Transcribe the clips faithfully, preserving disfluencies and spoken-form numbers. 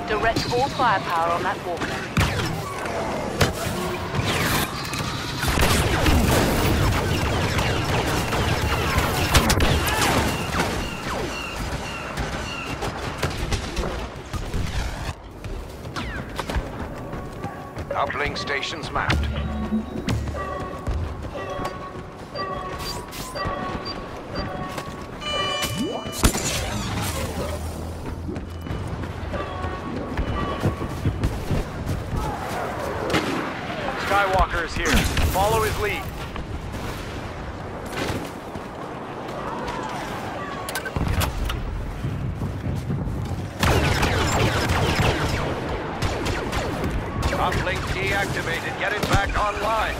Direct all firepower on that walker. Uplink stations mapped. Skywalker is here. Follow his lead. Uplink deactivated. Get it back online.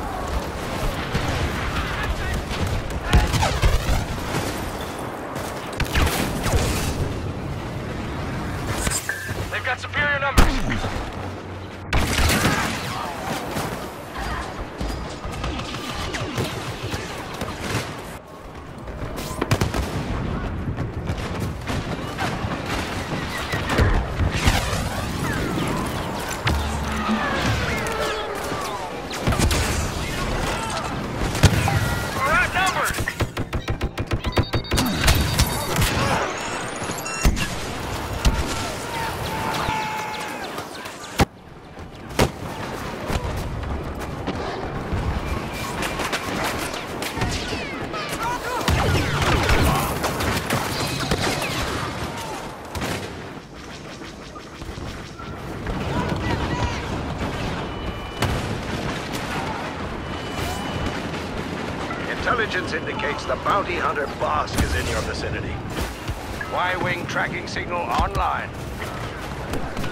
They've got superior numbers. Intelligence indicates the bounty hunter Bossk is in your vicinity. Y-wing tracking signal online.